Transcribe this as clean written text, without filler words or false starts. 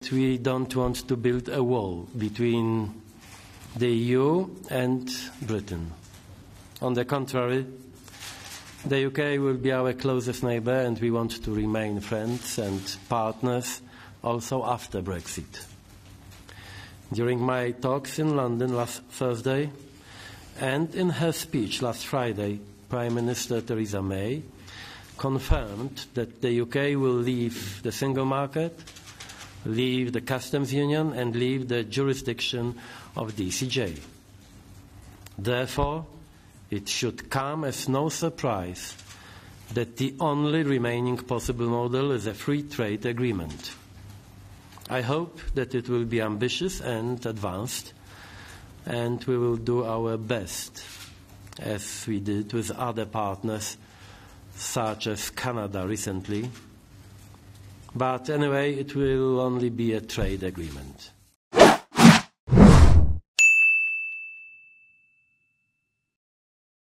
we don't want to build a wall between the EU and Britain. On the contrary, the UK will be our closest neighbour, and we want to remain friends and partners also after Brexit. During my talks in London last Thursday and in her speech last Friday, Prime Minister Theresa May confirmed that the UK will leave the single market, leave the customs union and leave the jurisdiction of DCJ. Therefore, it should come as no surprise that the only remaining possible model is a free trade agreement. I hope that it will be ambitious and advanced, and we will do our best, as we did with other partners, such as Canada recently. But anyway, it will only be a trade agreement.